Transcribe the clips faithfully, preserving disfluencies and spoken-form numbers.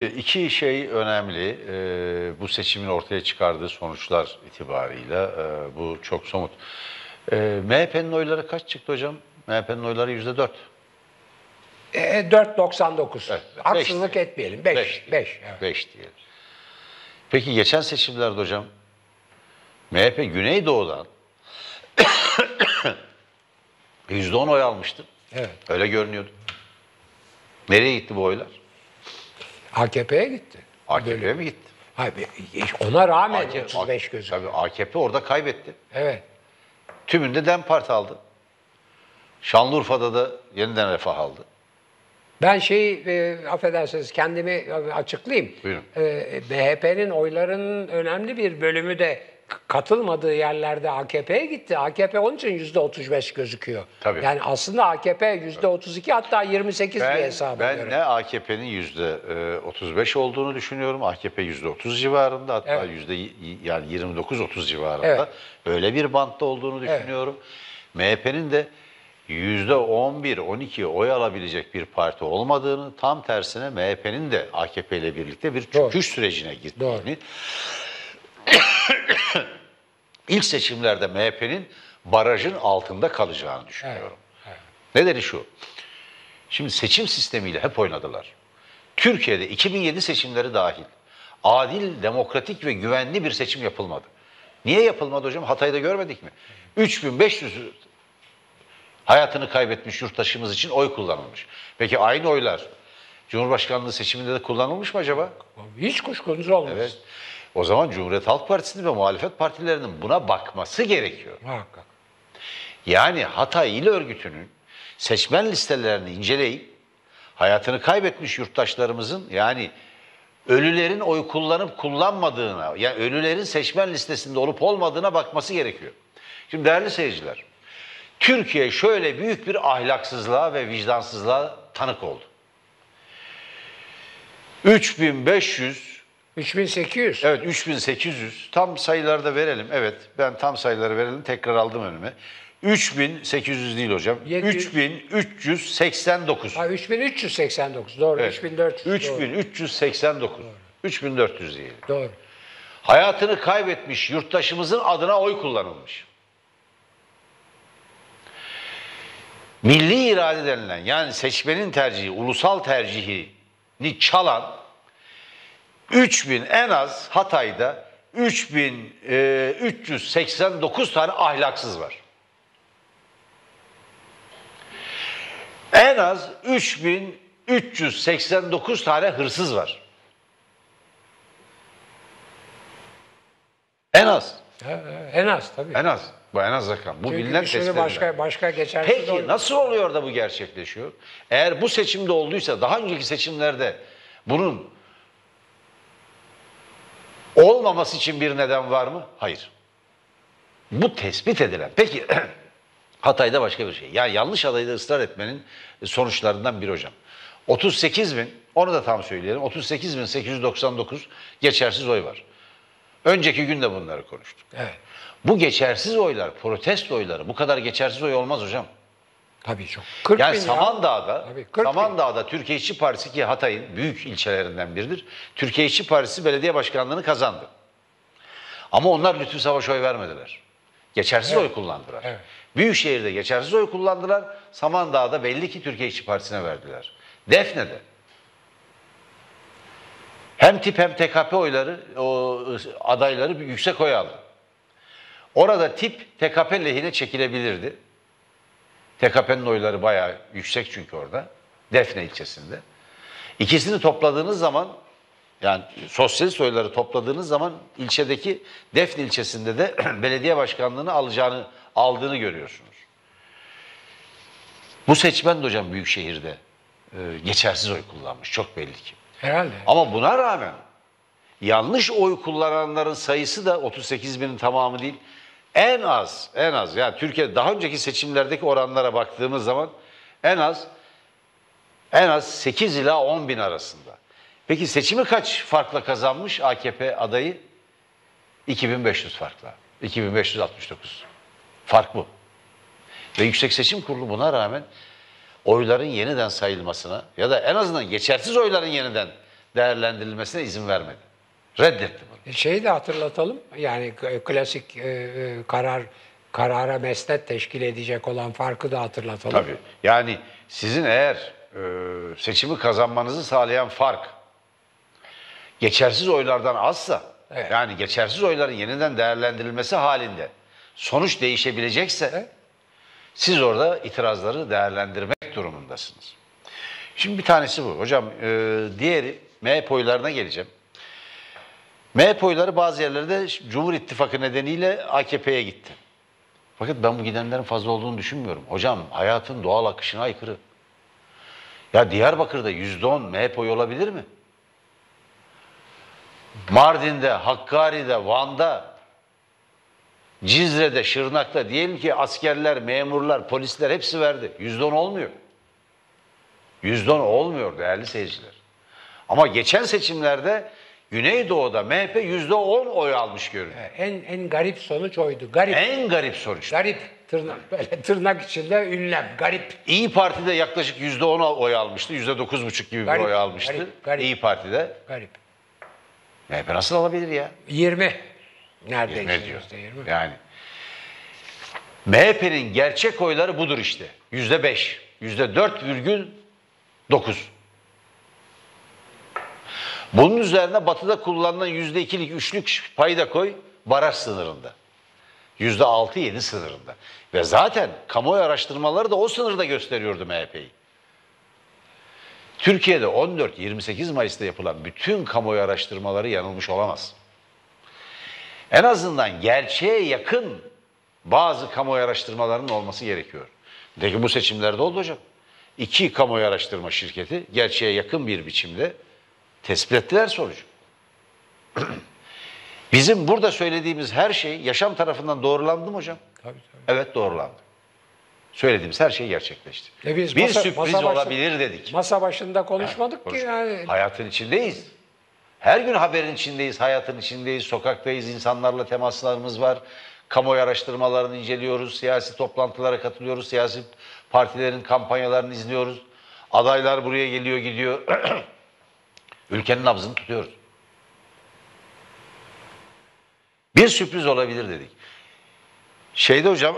İki şey önemli. E, bu seçimin ortaya çıkardığı sonuçlar itibarıyla e, bu çok somut. E, M H P'nin oyları kaç çıktı hocam? M H P'nin oyları yüzde dört. E, dört virgül doksan dokuz. Evet, Haksızlık beş etmeyelim. beş. beş. Evet. beş diyelim. Peki geçen seçimlerde hocam M H P Güneydoğu'dan yüzde on oy almıştı. Evet. Öyle görünüyordu. Nereye gitti bu oylar? A K P'ye gitti. A K P'ye mi gitti? Hayır, ona rağmen A K P, otuz beş gözüküyor. Tabii A K P orada kaybetti. Evet. Tümünde DEM Parti aldı. Şanlıurfa'da da yeniden Refah aldı. Ben şeyi, e, affedersiniz kendimi açıklayayım. Buyurun. E, M H P'nin oylarının önemli bir bölümü de katılmadığı yerlerde A K P'ye gitti. A K P onun için yüzde otuz beş gözüküyor. Tabii. Yani aslında A K P yüzde otuz iki hatta yirmi sekiz bir Ben, hesaba ben göre. ne A K P'nin yüzde otuz beş olduğunu düşünüyorum. A K P yüzde otuz civarında, hatta Evet. yüzde yani yirmi dokuz otuz civarında. Evet. Öyle bir bantta olduğunu düşünüyorum. M H P'nin de yüzde on bir on iki oy alabilecek bir parti olmadığını, tam tersine M H P'nin de A K P ile birlikte bir Doğru. çöküş sürecine gittiğini, Doğru. ilk seçimlerde M H P'nin barajın altında kalacağını düşünüyorum. Evet, evet. Nedeni şu, şimdi seçim sistemiyle hep oynadılar. Türkiye'de iki bin yedi seçimleri dahil adil, demokratik ve güvenli bir seçim yapılmadı. Niye yapılmadı hocam? Hatay'da görmedik mi? üç bin beş yüz hayatını kaybetmiş yurttaşımız için oy kullanılmış. Peki aynı oylar Cumhurbaşkanlığı seçiminde de kullanılmış mı acaba? Hiç kuşkunuz olmaz. Evet. O zaman Cumhuriyet Halk Partisi'nin ve muhalefet partilerinin buna bakması gerekiyor. Muhakkak. Yani Hatay İl Örgütü'nün seçmen listelerini inceleyip hayatını kaybetmiş yurttaşlarımızın, yani ölülerin oy kullanıp kullanmadığına, yani ölülerin seçmen listesinde olup olmadığına bakması gerekiyor. Şimdi değerli seyirciler, Türkiye şöyle büyük bir ahlaksızlığa ve vicdansızlığa tanık oldu. üç bin beş yüz üç bin sekiz yüz. Evet, üç bin sekiz yüz. Tam sayıları da verelim. Evet, ben tam sayıları verelim. Tekrar aldım önüme. üç bin sekiz yüz değil hocam. yedi yüz. üç bin üç yüz seksen dokuz. Ha, üç bin üç yüz seksen dokuz. Doğru. Evet. üç bin dört yüz. üç bin üç yüz seksen dokuz. üç bin dört yüz diyelim. Doğru. Hayatını kaybetmiş yurttaşımızın adına oy kullanılmış. Milli irade denilen, yani seçmenin tercihi, ulusal tercihini çalan üç bin, en az Hatay'da üç bin üç yüz seksen dokuz tane ahlaksız var. En az üç bin üç yüz seksen dokuz tane hırsız var. En az. En az tabii. En az. Bu en az rakam. Bu Çünkü bilinen bir sürü tespit başka, edilen. başka geçersiz Peki oy- nasıl oluyor da bu gerçekleşiyor? Eğer bu seçimde olduysa, daha önceki seçimlerde bunun olmaması için bir neden var mı? Hayır. Bu tespit edilen. Peki Hatay'da başka bir şey. Yani yanlış adayda ısrar etmenin sonuçlarından biri hocam. otuz sekiz bin, onu da tam söyleyelim. otuz sekiz bin sekiz yüz doksan dokuz geçersiz oy var. Önceki gün de bunları konuştuk. Evet. Bu geçersiz oylar, protesto oyları, bu kadar geçersiz oy olmaz hocam. Tabii çok. kırk Yani bin ya. Samandağ'da, Tabii, kırk bin. Samandağ'da Türkiye İşçi Partisi, ki Hatay'ın büyük ilçelerinden biridir, Türkiye İşçi Partisi belediye başkanlığını kazandı. Ama onlar Lütfü Savaş'a oy vermediler. Geçersiz Evet. oy kullandılar. Evet. Büyükşehir'de geçersiz oy kullandılar, Samandağ'da belli ki Türkiye İşçi Partisi'ne verdiler. Defne'de hem tip hem T K P oyları, o adayları bir yüksek oy aldı. Orada tip T K P lehine çekilebilirdi. T K P'nin oyları bayağı yüksek çünkü orada. Defne ilçesinde. İkisini topladığınız zaman, yani sosyalist oyları topladığınız zaman ilçedeki Defne ilçesinde de belediye başkanlığını alacağını, aldığını görüyorsunuz. Bu seçmen de hocam Büyükşehir'de e, geçersiz oy kullanmış. Çok belli ki. Herhalde. Ama buna rağmen yanlış oy kullananların sayısı da otuz sekiz binin tamamı değil. En az, en az, yani Türkiye daha önceki seçimlerdeki oranlara baktığımız zaman en az en az sekiz ila on bin arasında. Peki seçimi kaç farkla kazanmış A K P adayı? iki bin beş yüz farkla. iki bin beş yüz altmış dokuz. Fark bu. Ve Yüksek Seçim Kurulu buna rağmen oyların yeniden sayılmasına ya da en azından geçersiz oyların yeniden değerlendirilmesine izin vermedi. Reddetti bunu. E, Şeyi de hatırlatalım. Yani k- klasik e, e, karar karara mesnet teşkil edecek olan farkı da hatırlatalım. Tabii. Yani sizin eğer e, seçimi kazanmanızı sağlayan fark geçersiz oylardan azsa, Evet. yani geçersiz oyların yeniden değerlendirilmesi halinde sonuç değişebilecekse Evet. siz orada itirazları değerlendirmek durumundasınız. Şimdi bir tanesi bu. Hocam e, diğeri M H P oylarına geleceğim. M H P oyları bazı yerlerde Cumhur İttifakı nedeniyle A K P'ye gitti. Fakat ben bu gidenlerin fazla olduğunu düşünmüyorum. Hocam hayatın doğal akışına aykırı. Ya Diyarbakır'da yüzde on M H P oyu olabilir mi? Mardin'de, Hakkari'de, Van'da, Cizre'de, Şırnak'ta diyelim ki askerler, memurlar, polisler hepsi verdi. yüzde on olmuyor. yüzde on olmuyor değerli seyirciler. Ama geçen seçimlerde Güneydoğu'da M H P yüzde on oy almış görünüyor. E, En en garip sonuç oydu. Garip. En garip sonuç. Garip. Tırnak, böyle tırnak içinde ünlem. Garip. İyi Parti'de yaklaşık yüzde on oy almıştı. yüzde dokuz buçuk gibi bir Garip, oy almıştı. garip, garip. İyi Parti'de. Garip. M H P nasıl alabilir ya? yirmi. Neredeyse. Ne diyor? yüzde yirmi. Yani M H P'nin gerçek oyları budur işte. yüzde beş. yüzde dört virgül dokuz. Bunun üzerine Batı'da kullanılan yüzde ikilik, üçlük payı da koy, baraj sınırında. Yüzde altı yedi sınırında. Ve zaten kamuoyu araştırmaları da o sınırda gösteriyordu M H P'yi. Türkiye'de on dört yirmi sekiz Mayıs'ta yapılan bütün kamuoyu araştırmaları yanılmış olamaz. En azından gerçeğe yakın bazı kamuoyu araştırmalarının olması gerekiyor. Peki bu seçimlerde oldu hocam. İki kamuoyu araştırma şirketi gerçeğe yakın bir biçimde tespit ettiler sonucu. Bizim burada söylediğimiz her şey yaşam tarafından doğrulandı mı hocam? Tabii tabii. Evet doğrulandı. Söylediğimiz her şey gerçekleşti. E biz bir masa- sürpriz masa başı- olabilir dedik. Masa başında konuşmadık ki Konuş- yani. Hayatın içindeyiz. Her gün haberin içindeyiz, hayatın içindeyiz, sokaktayız, insanlarla temaslarımız var. Kamuoyu araştırmalarını inceliyoruz, siyasi toplantılara katılıyoruz, siyasi partilerin kampanyalarını izliyoruz. Adaylar buraya geliyor, gidiyor. Ülkenin nabzını tutuyoruz. Bir sürpriz olabilir dedik. Şeyde hocam,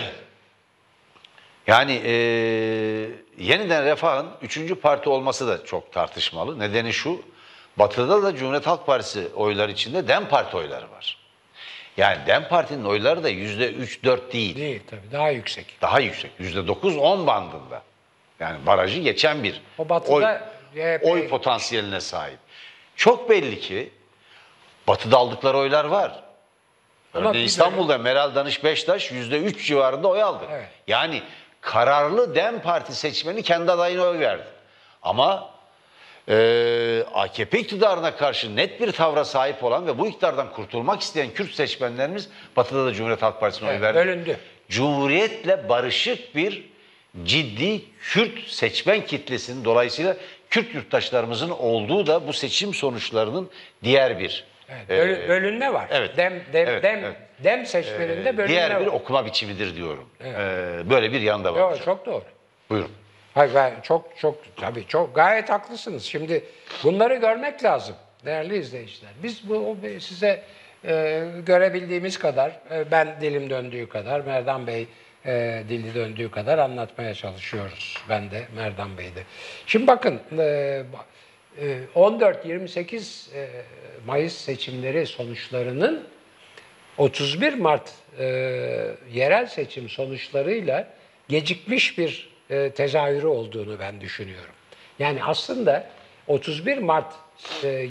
yani e, yeniden Refah'ın üçüncü parti olması da çok tartışmalı. Nedeni şu, Batı'da da Cumhuriyet Halk Partisi oyları içinde DEM Parti oyları var. Yani DEM Parti'nin oyları da yüzde üç dört değil, Değil tabii. Daha yüksek. daha yüksek. yüzde dokuz on bandında. Yani barajı geçen bir O Batı'da oy, C H P oy potansiyeline sahip. Çok belli ki Batı'da aldıkları oylar var. Ama Örneğin bir İstanbul'da Meral Danış Beştaş yüzde üç civarında oy aldı. Evet. Yani kararlı DEM Parti seçmeni kendi adayına oy verdi. Ama e, A K P iktidarına karşı net bir tavra sahip olan ve bu iktidardan kurtulmak isteyen Kürt seçmenlerimiz Batı'da da Cumhuriyet Halk Partisi'ne Evet, oy verdi. bölündü. Cumhuriyetle barışık bir ciddi Kürt seçmen kitlesinin dolayısıyla Kürt yurttaşlarımızın olduğu da bu seçim sonuçlarının diğer bir Evet, e, bölü- bölünme var. evet, Dem dem evet, dem evet. dem seçmeninde bölünme diğer bir var. okuma biçimidir diyorum. E, böyle bir yanda var. Yok, çok doğru. Buyurun. Hayır, ben çok çok tabii çok gayet haklısınız. Şimdi bunları görmek lazım değerli izleyiciler. Biz bu o size e, görebildiğimiz kadar, e, ben dilim döndüğü kadar, Merdan Bey e, dili döndüğü kadar anlatmaya çalışıyoruz. Ben de Merdan Bey de. Şimdi bakın e, e, on dört yirmi sekiz e, Mayıs seçimleri sonuçlarının otuz bir Mart e, yerel seçim sonuçlarıyla gecikmiş bir e, tezahürü olduğunu ben düşünüyorum. Yani aslında otuz bir Mart e,